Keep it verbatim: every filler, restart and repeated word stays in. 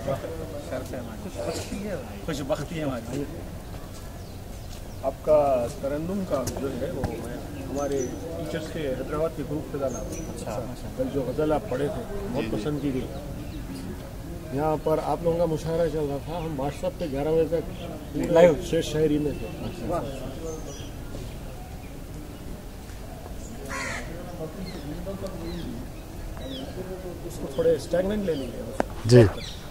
खुश बख्ती है हमारी। आपका तरन्नुम का जो है वो मैं हमारे टीचर्स के हैदराबाद के ग्रुप से डाला। अच्छा, कल जो गज़ल आप पढ़े थे बहुत पसंद की गई। यहाँ पर आप लोगों का मुशायरा चल रहा था, हम व्हाट्सएप पे ग्यारह बजे तक लाइव शेर शायरी में थे। उसको थोड़े स्टैगनेंट ले लीजिए जी।